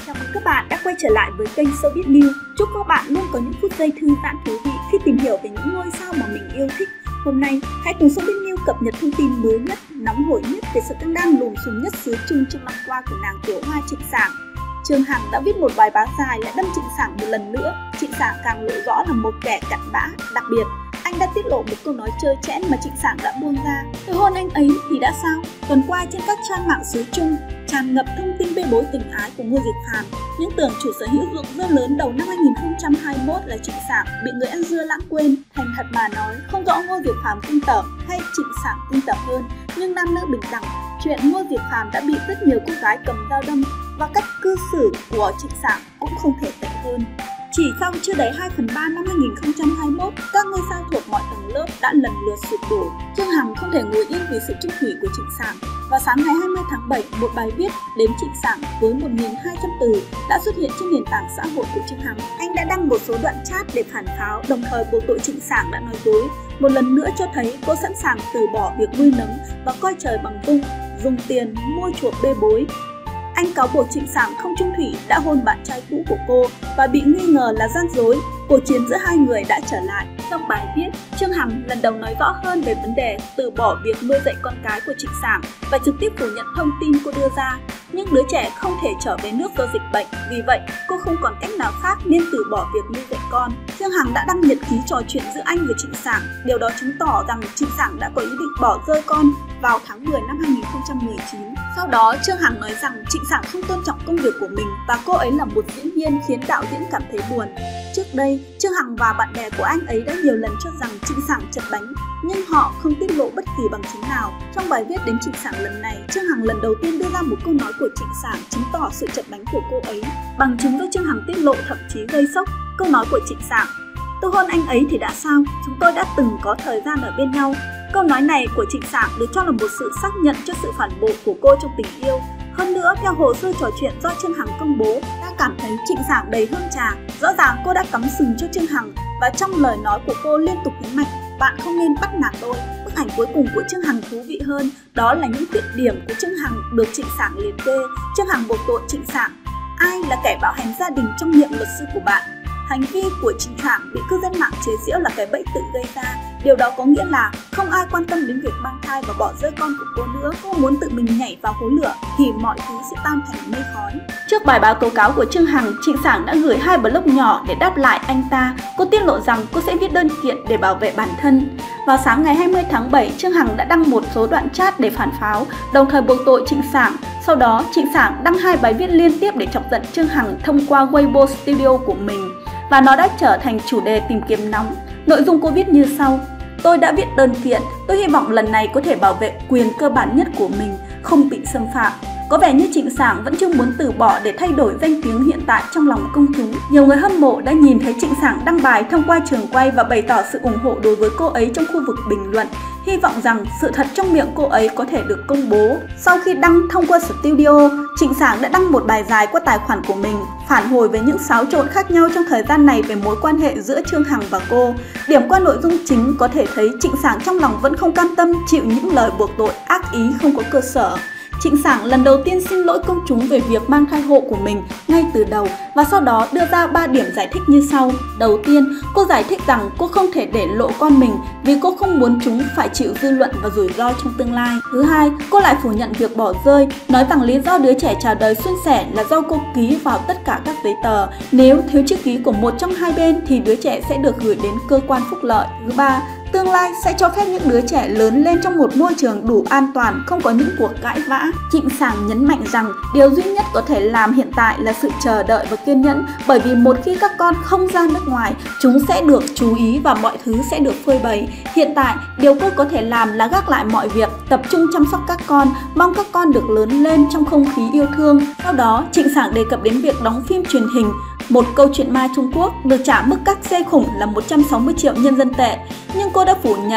Chào mừng các bạn đã quay trở lại với kênh Showbiz News. Chúc các bạn luôn có những phút giây thư giãn thú vị khi tìm hiểu về những ngôi sao mà mình yêu thích. Hôm nay, hãy cùng Showbiz News cập nhật thông tin mới nhất, nóng hổi nhất về sự căng đan lùm xùm nhất xứ Trung trong năm qua của nàng tiểu hoa Trịnh Sảng. Trương Hằng đã viết một bài báo dài lại đâm Trịnh Sảng một lần nữa. Trịnh Sảng càng lộ rõ là một kẻ cặn bã. Đặc biệt, anh đã tiết lộ một câu nói trơ trẽn mà Trịnh Sảng đã buông ra. Từ hôn anh ấy thì đã sao? Tuần qua trên các trang mạng xứ Trung tràn ngập thông tin bê bối tình ái của Ngô Diệp Phàm. Những tưởng chủ sở hữu ruộng dưa lớn đầu năm 2021 là Trịnh Sảng bị người ăn dưa lãng quên. Thành thật mà nói, không rõ Ngô Diệp Phàm kinh tởm hay Trịnh Sảng kinh tởm hơn, nhưng nam nữ bình đẳng. Chuyện Ngô Diệp Phàm đã bị rất nhiều cô gái cầm dao đâm và cách cư xử của Trịnh Sảng cũng không thể tệ hơn. Chỉ sau chưa đầy 2/3 năm 2021, các ngôi sao thuộc mọi tầng lớp đã lần lượt sụp đổ. Trương Hằng không thể ngồi yên vì sự trung thủy của Trịnh Sảng. Vào sáng ngày 20 tháng 7, một bài viết đến Trịnh Sảng với 1.200 từ đã xuất hiện trên nền tảng xã hội của Trương Hằng. Anh đã đăng một số đoạn chat để phản pháo, đồng thời buộc tội Trịnh Sảng đã nói dối. Một lần nữa cho thấy cô sẵn sàng từ bỏ việc nuôi nấng và coi trời bằng vung, dùng tiền mua chuộc bê bối. Anh cáo buộc Trịnh Sảng không chung thủy đã hôn bạn trai cũ của cô và bị nghi ngờ là gian dối. Cuộc chiến giữa hai người đã trở lại. Trong bài viết, Trương Hằng lần đầu nói rõ hơn về vấn đề từ bỏ việc nuôi dạy con cái của Trịnh Sảng và trực tiếp phủ nhận thông tin cô đưa ra. Những đứa trẻ không thể trở về nước do dịch bệnh, vì vậy cô không còn cách nào khác nên từ bỏ việc nuôi dạy con. Trương Hằng đã đăng nhật ký trò chuyện giữa anh và Trịnh Sảng. Điều đó chứng tỏ rằng Trịnh Sảng đã có ý định bỏ rơi con vào tháng 10 năm 2019. Sau đó, Trương Hằng nói rằng Trịnh Sảng không tôn trọng công việc của mình và cô ấy là một diễn viên khiến đạo diễn cảm thấy buồn. Trước đây, Trương Hằng và bạn bè của anh ấy đã nhiều lần cho rằng Trịnh Sảng chật bánh, nhưng họ không tiết lộ bất kỳ bằng chứng nào. Trong bài viết đến Trịnh Sảng lần này, Trương Hằng lần đầu tiên đưa ra một câu nói của Trịnh Sảng chứng tỏ sự chật bánh của cô ấy. Bằng chứng do Trương Hằng tiết lộ thậm chí gây sốc. Câu nói của Trịnh Sảng: "Tôi hôn anh ấy thì đã sao? Chúng tôi đã từng có thời gian ở bên nhau." Câu nói này của Trịnh Sảng được cho là một sự xác nhận cho sự phản bội của cô trong tình yêu. Hơn nữa, theo hồ sơ trò chuyện do Trương Hằng công bố, đã cảm thấy Trịnh Sảng đầy hương trà. Rõ ràng cô đã cắm sừng cho Trương Hằng và trong lời nói của cô liên tục nhấn mạnh: "Bạn không nên bắt nạt tôi." Bức ảnh cuối cùng của Trương Hằng thú vị hơn, đó là những khuyết điểm của Trương Hằng được Trịnh Sảng liệt kê. Trương Hằng buộc tội Trịnh Sảng: "Ai là kẻ bạo hành gia đình trong miệng luật sư của bạn?" Hành vi của Trịnh Sảng bị cư dân mạng chế giễu là cái bẫy tự gây ra. Điều đó có nghĩa là không ai quan tâm đến việc mang thai và bỏ rơi con của cô nữa. Cô muốn tự mình nhảy vào hố lửa thì mọi thứ sẽ tan thành mây khói. Trước bài báo tố cáo của Trương Hằng, Trịnh Sảng đã gửi 2 blog nhỏ để đáp lại anh ta. Cô tiết lộ rằng cô sẽ viết đơn kiện để bảo vệ bản thân. Vào sáng ngày 20 tháng 7, Trương Hằng đã đăng một số đoạn chat để phản pháo, đồng thời buộc tội Trịnh Sảng. Sau đó, Trịnh Sảng đăng 2 bài viết liên tiếp để chọc giận Trương Hằng thông qua Weibo Studio của mình. Và nó đã trở thành chủ đề tìm kiếm nóng. Nội dung cô viết như sau: "Tôi đã viết đơn kiện, tôi hy vọng lần này có thể bảo vệ quyền cơ bản nhất của mình, không bị xâm phạm." Có vẻ như Trịnh Sảng vẫn chưa muốn từ bỏ để thay đổi danh tiếng hiện tại trong lòng công chúng. Nhiều người hâm mộ đã nhìn thấy Trịnh Sảng đăng bài thông qua trường quay và bày tỏ sự ủng hộ đối với cô ấy trong khu vực bình luận, hy vọng rằng sự thật trong miệng cô ấy có thể được công bố. Sau khi đăng thông qua studio, Trịnh Sảng đã đăng một bài dài qua tài khoản của mình, phản hồi về những xáo trộn khác nhau trong thời gian này về mối quan hệ giữa Trương Hằng và cô. Điểm qua nội dung chính có thể thấy Trịnh Sảng trong lòng vẫn không cam tâm chịu những lời buộc tội ác ý không có cơ sở. Trịnh Sảng lần đầu tiên xin lỗi công chúng về việc mang thai hộ của mình ngay từ đầu và sau đó đưa ra 3 điểm giải thích như sau. Đầu tiên, cô giải thích rằng cô không thể để lộ con mình vì cô không muốn chúng phải chịu dư luận và rủi ro trong tương lai. Thứ hai, cô lại phủ nhận việc bỏ rơi, nói rằng lý do đứa trẻ chào đời suôn sẻ là do cô ký vào tất cả các giấy tờ. Nếu thiếu chữ ký của một trong hai bên thì đứa trẻ sẽ được gửi đến cơ quan phúc lợi. Thứ ba, tương lai sẽ cho phép những đứa trẻ lớn lên trong một môi trường đủ an toàn, không có những cuộc cãi vã. Trịnh Sảng nhấn mạnh rằng điều duy nhất có thể làm hiện tại là sự chờ đợi và kiên nhẫn, bởi vì một khi các con không ra nước ngoài, chúng sẽ được chú ý và mọi thứ sẽ được phơi bày. Hiện tại, điều cô có thể làm là gác lại mọi việc, tập trung chăm sóc các con, mong các con được lớn lên trong không khí yêu thương. Sau đó, Trịnh Sảng đề cập đến việc đóng phim truyền hình Một Câu Chuyện Ma Trung Quốc được trả mức cát xê khủng là 160 triệu nhân dân tệ, nhưng cô đã phủ nhận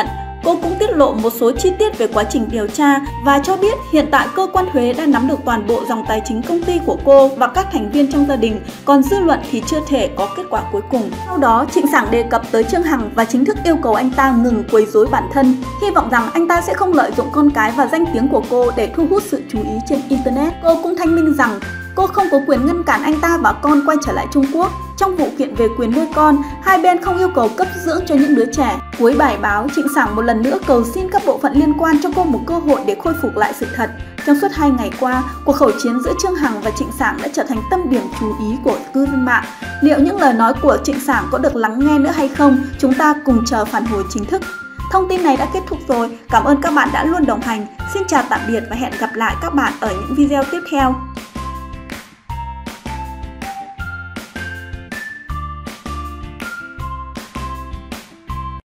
Cô cũng tiết lộ một số chi tiết về quá trình điều tra và cho biết hiện tại cơ quan thuế đã nắm được toàn bộ dòng tài chính công ty của cô và các thành viên trong gia đình, còn dư luận thì chưa thể có kết quả cuối cùng. Sau đó, Trịnh Sảng đề cập tới Trương Hằng và chính thức yêu cầu anh ta ngừng quấy rối bản thân, hy vọng rằng anh ta sẽ không lợi dụng con cái và danh tiếng của cô để thu hút sự chú ý trên Internet. Cô cũng thanh minh rằng cô không có quyền ngăn cản anh ta và con quay trở lại Trung Quốc. Trong vụ kiện về quyền nuôi con, hai bên không yêu cầu cấp dưỡng cho những đứa trẻ. Cuối bài báo, Trịnh Sảng một lần nữa cầu xin các bộ phận liên quan cho cô một cơ hội để khôi phục lại sự thật. Trong suốt 2 ngày qua, cuộc khẩu chiến giữa Trương Hằng và Trịnh Sảng đã trở thành tâm điểm chú ý của cư dân mạng. Liệu những lời nói của Trịnh Sảng có được lắng nghe nữa hay không? Chúng ta cùng chờ phản hồi chính thức. Thông tin này đã kết thúc rồi. Cảm ơn các bạn đã luôn đồng hành. Xin chào tạm biệt và hẹn gặp lại các bạn ở những video tiếp theo.